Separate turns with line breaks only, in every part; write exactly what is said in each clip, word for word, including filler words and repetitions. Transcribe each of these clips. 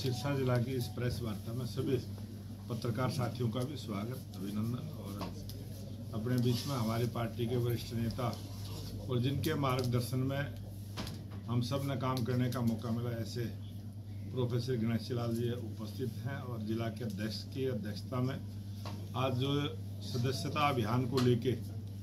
सिरसा जिला की इस प्रेस वार्ता में सभी पत्रकार साथियों का भी स्वागत, अभिनंदन। और अपने बीच में हमारी पार्टी के वरिष्ठ नेता और जिनके मार्गदर्शन में हम सब ने काम करने का मौका मिला, ऐसे प्रोफेसर गणेश लाल जी उपस्थित हैं। और जिला के अध्यक्ष की अध्यक्षता में आज जो सदस्यता अभियान को लेके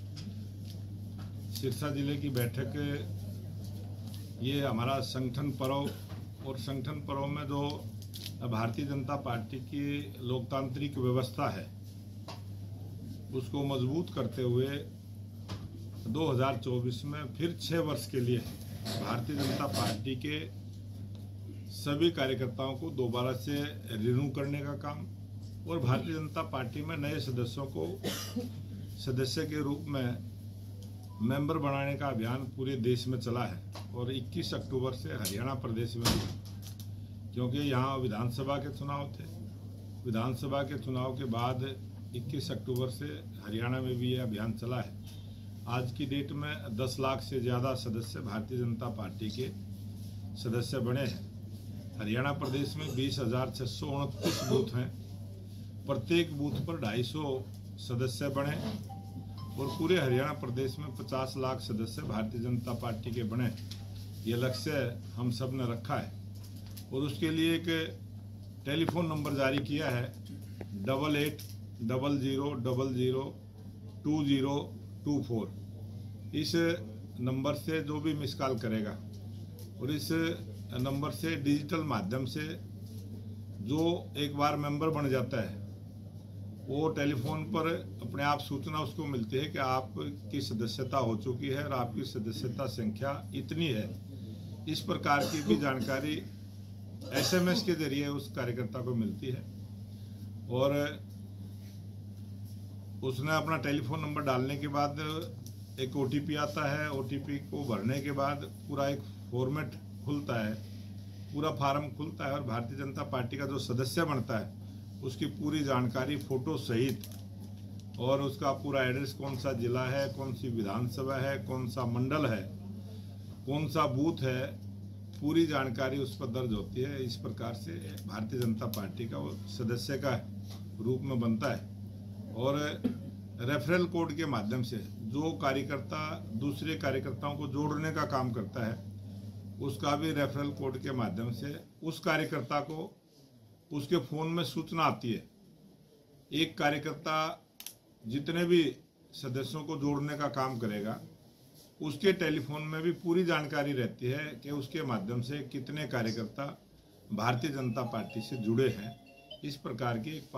सिरसा जिले की बैठक, ये हमारा संगठन पर्व और संगठन पर्व में जो भारतीय जनता पार्टी की लोकतांत्रिक व्यवस्था है उसको मजबूत करते हुए दो हज़ार चौबीस में फिर छः वर्ष के लिए भारतीय जनता पार्टी के सभी कार्यकर्ताओं को दोबारा से रिन्यू करने का काम और भारतीय जनता पार्टी में नए सदस्यों को सदस्य के रूप में मेंबर बनाने का अभियान पूरे देश में चला है। और इक्कीस अक्टूबर से हरियाणा प्रदेश में भी, क्योंकि यहाँ विधानसभा के चुनाव थे, विधानसभा के चुनाव के बाद इक्कीस अक्टूबर से हरियाणा में भी ये अभियान चला है। आज की डेट में दस लाख से ज़्यादा सदस्य भारतीय जनता पार्टी के सदस्य बने हैं। हरियाणा प्रदेश में बीस हजार छः सौ उनतीस बूथ हैं, प्रत्येक बूथ पर ढाई सौ सदस्य बने और पूरे हरियाणा प्रदेश में पचास लाख सदस्य भारतीय जनता पार्टी के बने। ये लक्ष्य हम सब ने रखा है और उसके लिए एक टेलीफोन नंबर जारी किया है, double eight double zero double zero two zero two four. इस नंबर से जो भी मिस कॉल करेगा और इस नंबर से डिजिटल माध्यम से जो एक बार मेंबर बन जाता है वो टेलीफोन पर अपने आप सूचना उसको मिलती है कि आपकी सदस्यता हो चुकी है और आपकी सदस्यता संख्या इतनी है। इस प्रकार की भी जानकारी एसएमएस के जरिए उस कार्यकर्ता को मिलती है और उसने अपना टेलीफोन नंबर डालने के बाद एक ओटीपी आता है। ओटीपी को भरने के बाद पूरा एक फॉर्मेट खुलता है, पूरा फार्म खुलता है और भारतीय जनता पार्टी का जो सदस्य बनता है उसकी पूरी जानकारी फोटो सहित और उसका पूरा एड्रेस, कौन सा जिला है, कौन सी विधानसभा है, कौन सा मंडल है, कौन सा बूथ है, पूरी जानकारी उस पर दर्ज होती है। इस प्रकार से भारतीय जनता पार्टी का वो सदस्य का रूप में बनता है। और रेफरल कोड के माध्यम से जो कार्यकर्ता दूसरे कार्यकर्ताओं को जोड़ने का काम करता है उसका भी रेफरल कोड के माध्यम से उस कार्यकर्ता को उसके फ़ोन में सूचना आती है। एक कार्यकर्ता जितने भी सदस्यों को जोड़ने का काम करेगा उसके टेलीफोन में भी पूरी जानकारी रहती है कि उसके माध्यम से कितने कार्यकर्ता भारतीय जनता पार्टी से जुड़े हैं। इस प्रकार की एक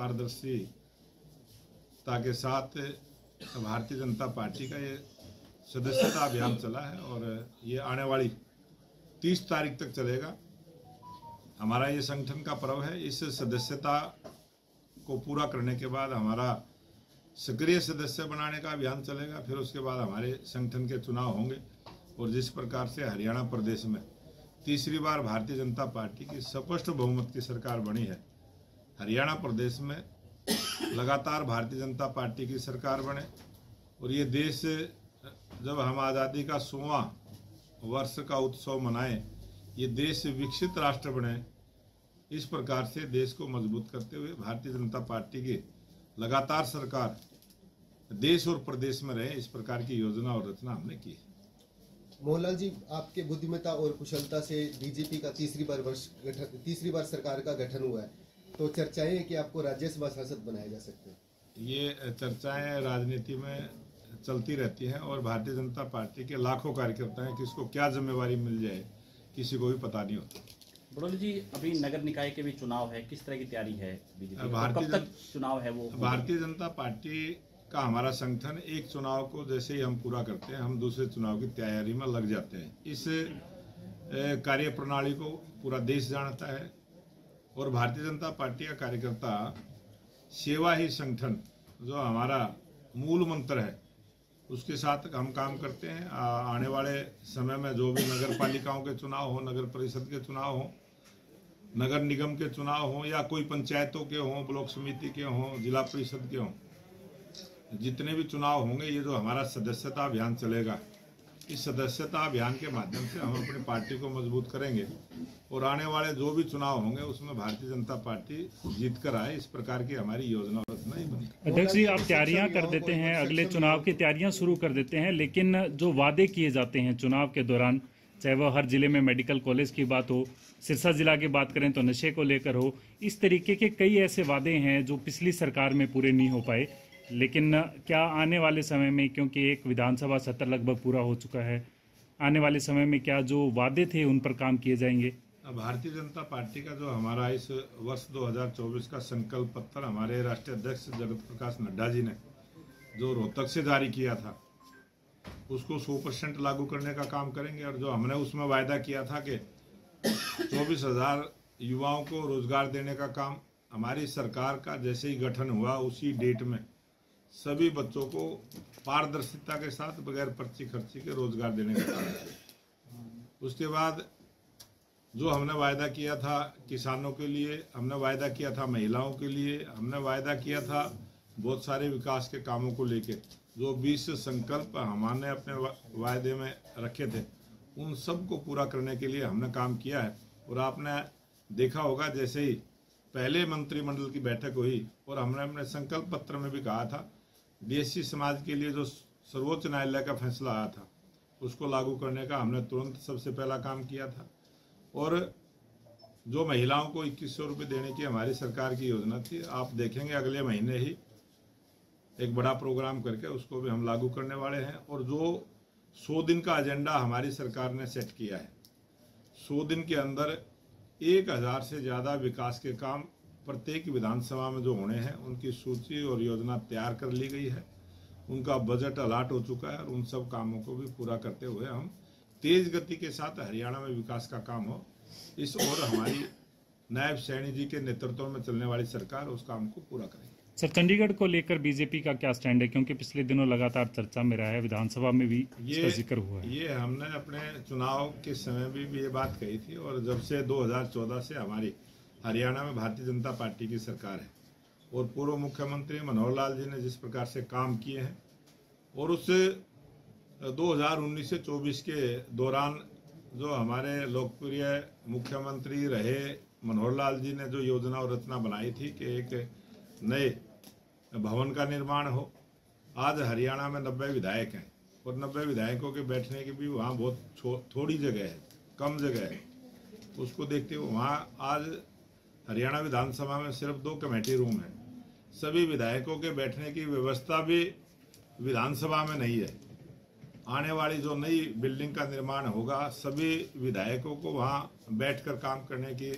पारदर्शिता के साथ भारतीय जनता पार्टी का ये सदस्यता अभियान चला है और ये आने वाली तीस तारीख तक चलेगा। हमारा ये संगठन का पर्व है। इस सदस्यता को पूरा करने के बाद हमारा सक्रिय सदस्य बनाने का अभियान चलेगा। फिर उसके बाद हमारे संगठन के चुनाव होंगे और जिस प्रकार से हरियाणा प्रदेश में तीसरी बार भारतीय जनता पार्टी की स्पष्ट बहुमत की सरकार बनी है, हरियाणा प्रदेश में लगातार भारतीय जनता पार्टी की सरकार बने और ये देश जब हम आज़ादी का सौवां वर्ष का उत्सव मनाएं, ये देश विकसित राष्ट्र बने, इस प्रकार से देश को मजबूत करते हुए भारतीय जनता पार्टी की लगातार सरकार देश और प्रदेश में रहे, इस प्रकार की योजना और रचना हमने की है।
मोहनलाल जी, आपके बुद्धिमत्ता और कुशलता से बीजेपी का तीसरी बार वर्ष गठन तीसरी बार सरकार का गठन हुआ है, तो चर्चाएं हैं कि आपको राज्यसभा सांसद बनाया जा सकते हैं।
ये चर्चाएं राजनीति में चलती रहती हैं और भारतीय जनता पार्टी के लाखों कार्यकर्ता हैं, किसको क्या जिम्मेवारी मिल जाए किसी को भी पता नहीं होता।
बड़ोली जी, अभी नगर निकाय के भी चुनाव है, किस तरह की तैयारी है बीजेपी?
भारतीय
कब तक चुनाव है वो?
भारतीय जनता पार्टी का हमारा संगठन एक चुनाव को जैसे ही हम पूरा करते हैं हम दूसरे चुनाव की तैयारी में लग जाते हैं। इस कार्य प्रणाली को पूरा देश जानता है और भारतीय जनता पार्टी का कार्यकर्ता सेवा ही संगठन जो हमारा मूल मंत्र है उसके साथ हम काम करते हैं। आने वाले समय में जो भी नगर पालिकाओं के चुनाव हो, नगर परिषद के चुनाव हो, नगर निगम के चुनाव हो या कोई पंचायतों के हों, ब्लॉक समिति के हों, जिला परिषद के हों, जितने भी चुनाव होंगे, ये जो हमारा सदस्यता अभियान चलेगा इस सदस्यता अभियान के माध्यम से हम अपनी पार्टी को मजबूत करेंगे और आने वाले जो भी चुनाव होंगे उसमें भारतीय जनता पार्टी जीत कर आए, इस प्रकार की हमारी योजना रचना ही बनी।
अध्यक्ष जी, आप तैयारियां कर देते हैं, अगले चुनाव की तैयारियां शुरू कर देते हैं, लेकिन जो वादे किए जाते हैं चुनाव के दौरान, चाहे वह हर जिले में मेडिकल कॉलेज की बात हो, सिरसा जिला की बात करें तो नशे को लेकर हो, इस तरीके के कई ऐसे वादे हैं जो पिछली सरकार में पूरे नहीं हो पाए। लेकिन क्या आने वाले समय में, क्योंकि एक विधानसभा सत्र लगभग पूरा हो चुका है, आने वाले समय में क्या जो वादे थे उन पर काम किए जाएंगे?
भारतीय जनता पार्टी का जो हमारा इस वर्ष दो हज़ार चौबीस का संकल्प पत्र हमारे राष्ट्रीय अध्यक्ष जगत प्रकाश नड्डा जी ने जो रोहतक से जारी किया था, उसको सौ परसेंट लागू करने का काम करेंगे। और जो हमने उसमें वायदा किया था कि चौबीस हजार युवाओं को रोजगार देने का काम, हमारी सरकार का जैसे ही गठन हुआ उसी डेट में सभी बच्चों को पारदर्शिता के साथ बगैर पर्ची खर्ची के रोजगार देने का काम किया। उसके बाद जो हमने वायदा किया था किसानों के लिए, हमने वायदा किया था महिलाओं के लिए, हमने वायदा किया था बहुत सारे विकास के कामों को लेके, जो बीस संकल्प हमने अपने वायदे में रखे थे, उन सब को पूरा करने के लिए हमने काम किया है। और आपने देखा होगा जैसे ही पहले मंत्रिमंडल की बैठक हुई और हमने अपने संकल्प पत्र में भी कहा था, बीएससी समाज के लिए जो सर्वोच्च न्यायालय का फैसला आया था उसको लागू करने का हमने तुरंत सबसे पहला काम किया था। और जो महिलाओं को इक्कीस सौ रुपये देने की हमारी सरकार की योजना थी, आप देखेंगे अगले महीने ही एक बड़ा प्रोग्राम करके उसको भी हम लागू करने वाले हैं। और जो सौ दिन का एजेंडा हमारी सरकार ने सेट किया है, सौ दिन के अंदर एक हजार से ज़्यादा विकास के काम प्रत्येक विधानसभा में जो होने हैं उनकी सूची और योजना तैयार कर ली गई है, उनका बजट अलाट हो चुका है और उन सब कामों को भी पूरा करते हुए हम तेज गति के साथ हरियाणा में विकास का काम हो, इस और हमारी नायब सैनी जी के नेतृत्व में चलने वाली सरकार उस काम को पूरा करेगी।
सर, चंडीगढ़ को लेकर बीजेपी का क्या स्टैंड है, क्योंकि पिछले दिनों लगातार चर्चा में रहा है, विधानसभा में भी इसका जिक्र हुआ है।
ये हमने अपने चुनाव के समय भी, भी ये बात कही थी और जब से दो हज़ार चौदह से हमारी हरियाणा में भारतीय जनता पार्टी की सरकार है और पूर्व मुख्यमंत्री मनोहर लाल जी ने जिस प्रकार से काम किए हैं और उससे दो हज़ार उन्नीस से चौबीस के दौरान जो हमारे लोकप्रिय मुख्यमंत्री रहे मनोहर लाल जी ने जो योजना और रचना बनाई थी कि एक नए भवन का निर्माण हो। आज हरियाणा में नब्बे विधायक हैं और नब्बे विधायकों के बैठने की भी वहाँ बहुत थोड़ी जगह है, कम जगह है। उसको देखते हुए वहाँ आज हरियाणा विधानसभा में सिर्फ दो कमेटी रूम है, सभी विधायकों के बैठने की व्यवस्था भी विधानसभा में नहीं है। आने वाली जो नई बिल्डिंग का निर्माण होगा, सभी विधायकों को वहाँ बैठकर काम करने की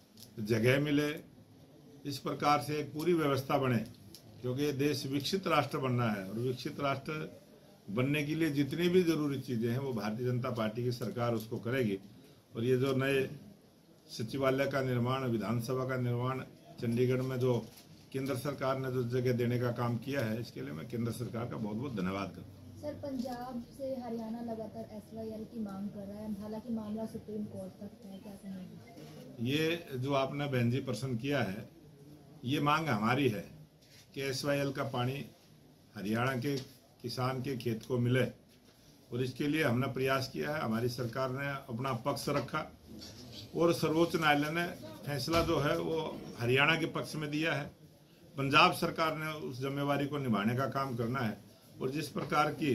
जगह मिले, इस प्रकार से एक पूरी व्यवस्था बने, क्योंकि देश विकसित राष्ट्र बनना है और विकसित राष्ट्र बनने के लिए जितनी भी जरूरी चीजें हैं वो भारतीय जनता पार्टी की सरकार उसको करेगी। और ये जो नए सचिवालय का निर्माण, विधानसभा का निर्माण चंडीगढ़ में जो केंद्र सरकार ने जो जगह देने का काम किया है, इसके लिए मैं केंद्र सरकार का बहुत बहुत धन्यवाद करता हूँ।
सर, पंजाब से हरियाणा लगातार एस वाई एल की मांग कर रहा है, हालांकि मामला सुप्रीम कोर्ट तक है, क्या समझेंगे?
ये जो आपने बहन जी प्रश्न किया है, ये मांग हमारी है कि एस वाई एल का पानी हरियाणा के किसान के खेत को मिले और इसके लिए हमने प्रयास किया है। हमारी सरकार ने अपना पक्ष रखा और सर्वोच्च न्यायालय ने फैसला जो है वो हरियाणा के पक्ष में दिया है। पंजाब सरकार ने उस जिम्मेवारी को निभाने का काम करना है और जिस प्रकार की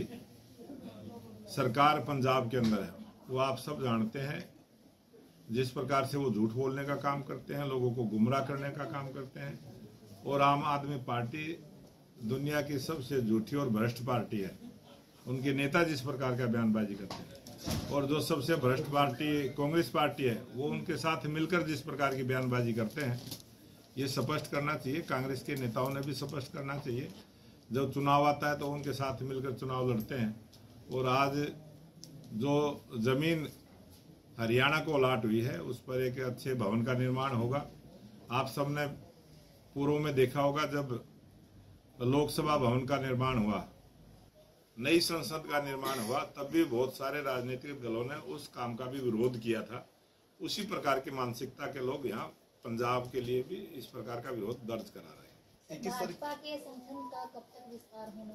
सरकार पंजाब के अंदर है वो आप सब जानते हैं, जिस प्रकार से वो झूठ बोलने का काम करते हैं, लोगों को गुमराह करने का काम करते हैं। और आम आदमी पार्टी दुनिया की सबसे झूठी और भ्रष्ट पार्टी है। उनके नेता जिस प्रकार का बयानबाजी करते हैं और जो सबसे भ्रष्ट पार्टी कांग्रेस पार्टी है वो उनके साथ मिलकर जिस प्रकार की बयानबाजी करते हैं, ये स्पष्ट करना चाहिए। कांग्रेस के नेताओं ने भी स्पष्ट करना चाहिए। जब चुनाव आता है तो उनके साथ मिलकर चुनाव लड़ते हैं। और आज जो जमीन हरियाणा को अलाट हुई है उस पर एक अच्छे भवन का निर्माण होगा। आप सबने पूर्व में देखा होगा जब लोकसभा भवन का निर्माण हुआ, नई संसद का निर्माण हुआ, तब भी बहुत सारे राजनीतिक दलों ने उस काम का भी विरोध किया था। उसी प्रकार की मानसिकता के लोग यहाँ पंजाब के लिए भी इस प्रकार का विरोध दर्ज करा रहे हैं।
भाजपा के संगठन का कब तक विस्तार होना है?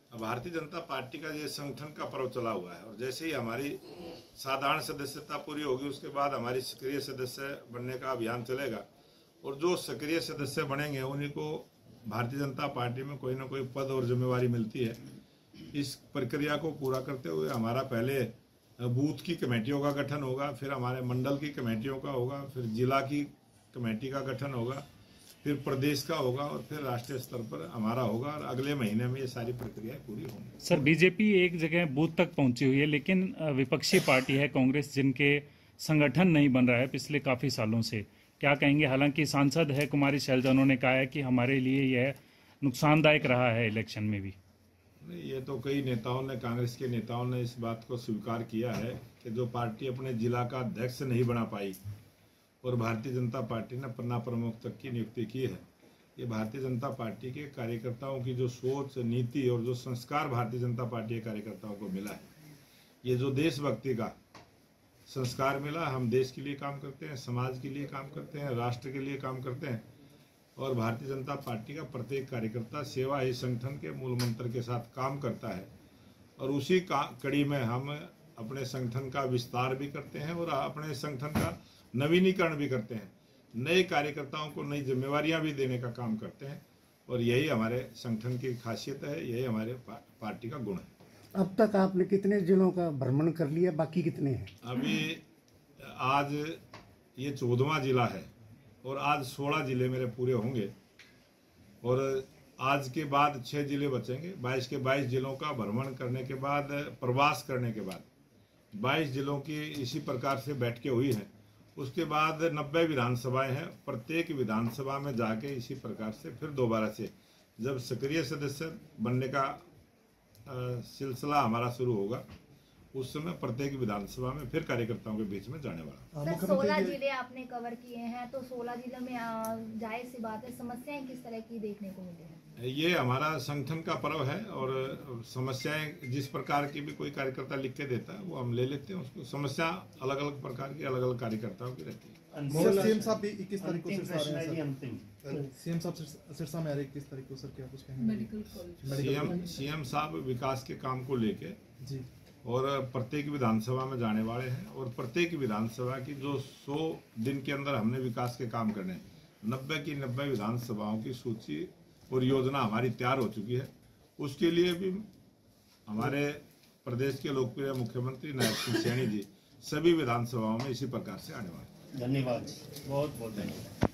भारतीय जनता पार्टी का ये संगठन का पर्व चला हुआ है और जैसे ही हमारी साधारण सदस्यता पूरी होगी उसके बाद हमारी सक्रिय सदस्य बनने का अभियान चलेगा और जो सक्रिय सदस्य बनेंगे उन्हीं को भारतीय जनता पार्टी में कोई ना कोई पद और जिम्मेवारी मिलती है। इस प्रक्रिया को पूरा करते हुए हमारा पहले बूथ की कमेटियों का गठन होगा, फिर हमारे मंडल की कमेटियों का होगा, फिर जिला की कमेटी का गठन होगा, फिर प्रदेश का होगा और फिर राष्ट्रीय स्तर पर हमारा होगा और अगले महीने में ये सारी प्रक्रियाएं पूरी होंगी।
सर, बीजेपी एक जगह बूथ तक पहुंची हुई है, लेकिन विपक्षी पार्टी है कांग्रेस जिनके संगठन नहीं बन रहा है पिछले काफी सालों से, क्या कहेंगे? हालांकि सांसद है कुमारी शैलजा, उन्होंने कहा है कि हमारे लिए यह नुकसानदायक रहा है इलेक्शन में भी।
ये तो कई नेताओं ने, कांग्रेस के नेताओं ने इस बात को स्वीकार किया है कि जो पार्टी अपने जिला का अध्यक्ष नहीं बना पाई और भारतीय जनता पार्टी ने पन्ना प्रमुख तक की नियुक्ति की है, ये भारतीय जनता पार्टी के कार्यकर्ताओं की जो सोच, नीति और जो संस्कार भारतीय जनता पार्टी के कार्यकर्ताओं को मिला है, ये जो देशभक्ति का संस्कार मिला, हम देश के लिए काम करते हैं, समाज के लिए काम करते हैं, राष्ट्र के लिए काम करते हैं और भारतीय जनता पार्टी का प्रत्येक कार्यकर्ता सेवा ही संगठन के मूल मंत्र के साथ काम करता है और उसी का कड़ी में हम अपने संगठन का विस्तार भी करते हैं और अपने संगठन का नवीनीकरण भी करते हैं, नए कार्यकर्ताओं को नई जिम्मेवारियां भी देने का काम करते हैं और यही हमारे संगठन की खासियत है, यही हमारे पार्टी का गुण है।
अब तक आपने कितने जिलों का भ्रमण कर लिया, बाकी कितने हैं?
अभी आज ये चौदहवां जिला है और आज सोलह जिले मेरे पूरे होंगे और आज के बाद छह जिले बचेंगे। बाईस के बाईस जिलों का भ्रमण करने के बाद, प्रवास करने के बाद बाईस जिलों की इसी प्रकार से बैठकें हुई हैं। उसके बाद नब्बे विधानसभाएं हैं, प्रत्येक विधानसभा में जाके इसी प्रकार से फिर दोबारा से जब सक्रिय सदस्य बनने का सिलसिला हमारा शुरू होगा उस समय प्रत्येक विधानसभा में फिर कार्यकर्ताओं के बीच में जाने वाला।
सर, सोलह जिले आपने कवर किए हैं तो सोलह जिलों में जाहिर सी बात है समस्याएं किस तरह की देखने को मिली है?
ये हमारा संगठन का पर्व है और समस्याएं जिस प्रकार की भी कोई कार्यकर्ता लिख के देता है वो हम ले लेते हैं। उसको समस्या अलग अलग प्रकार की अलग अलग कार्यकर्ताओं की रहती है।
सीएम साहब भी इक्कीस तारीख को सिरसा आ रहे हैं, सीएम साहब सिरसा में आ रहे हैं इक्कीस तारीख को, सर क्या कुछ कहेंगे?
सीएम सीएम साहब विकास के काम को लेके
जी
और प्रत्येक विधानसभा में जाने वाले हैं और प्रत्येक विधानसभा की जो सौ दिन के अंदर हमने विकास के काम करने, नब्बे की नब्बे विधानसभाओं की सूची और योजना हमारी तैयार हो चुकी है। उसके लिए भी हमारे प्रदेश के लोकप्रिय मुख्यमंत्री नायब सिंह सैनी जी सभी विधानसभाओं में इसी प्रकार से आने वाले हैं।
धन्यवाद, बहुत बहुत धन्यवाद।